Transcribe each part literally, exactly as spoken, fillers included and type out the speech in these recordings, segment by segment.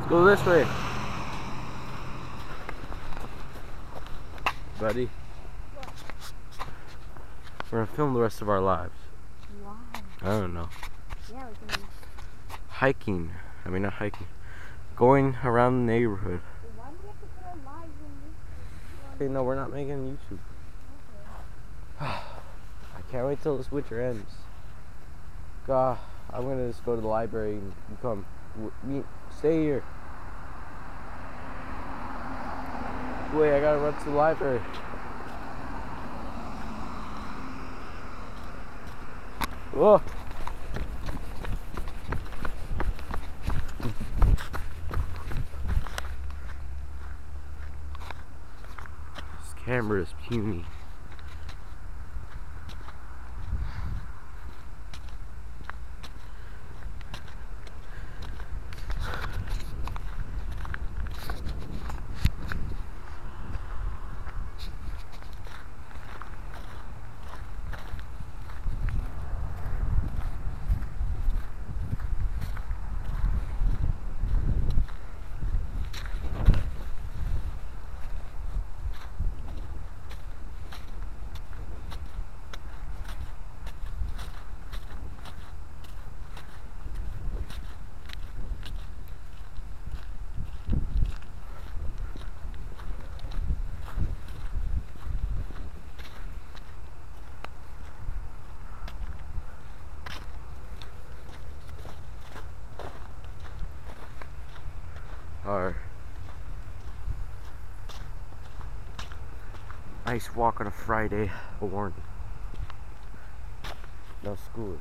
Let's go this way. Buddy. What? We're gonna film the rest of our lives. Why? I don't know. Yeah, we can. Hiking. I mean, not hiking. Going around the neighborhood. Why do we have to put our lives in this? Okay, no, we're not making YouTube. Okay. I can't wait till this winter ends. God, I'm gonna just go to the library and you come. W- Me, stay here. Wait, I gotta run to the library. Whoa. This camera is puny. Our nice walk on a Friday morning. No school.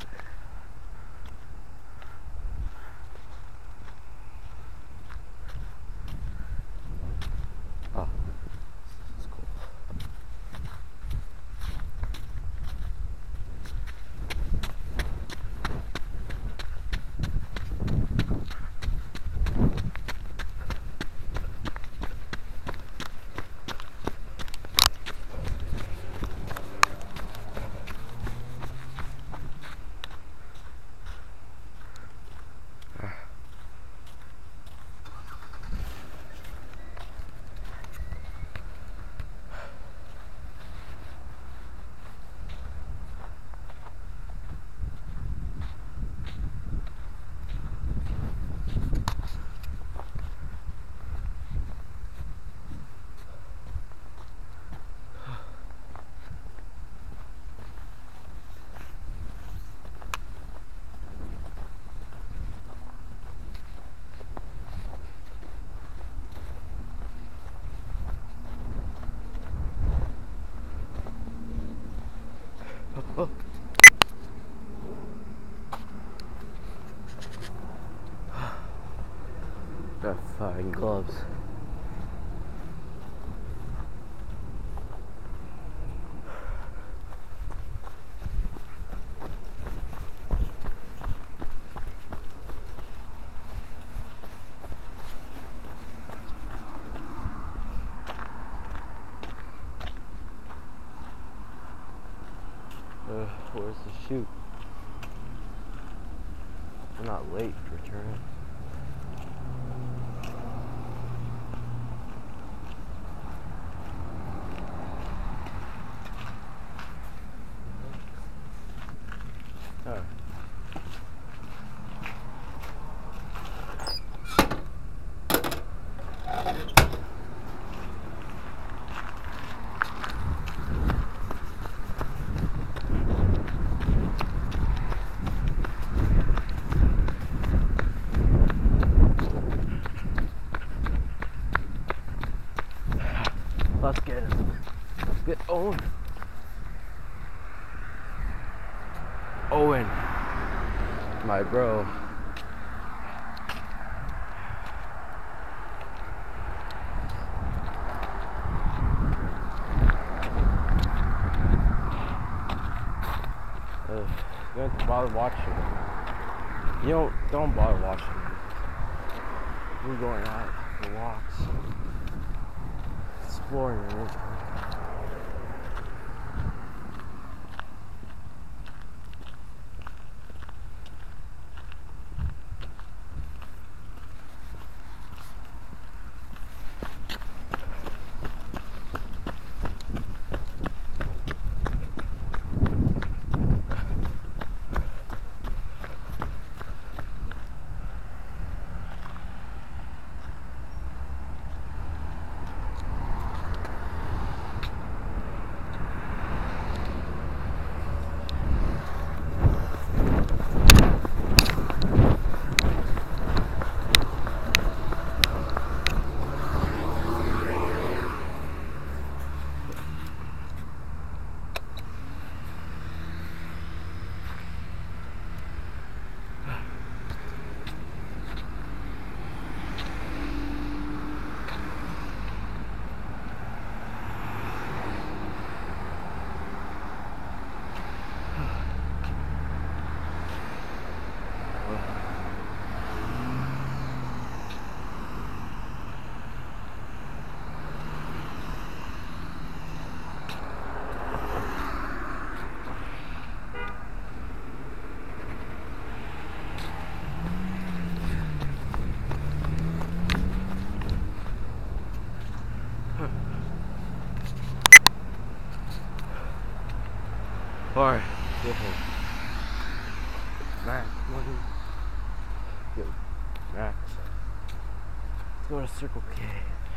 Oh, it's cool. Oh. Got fine gloves. Uh, where's the chute? I'm not late for turning. Oh. Let's get it. Let's get Owen. Owen. My bro. Uh, you don't have to bother watching it. You don't, don't bother watching it. We're going out for walks. Exploring the neighborhood. Alright, go home. Max, money. Good. Max. Let's go to Circle K.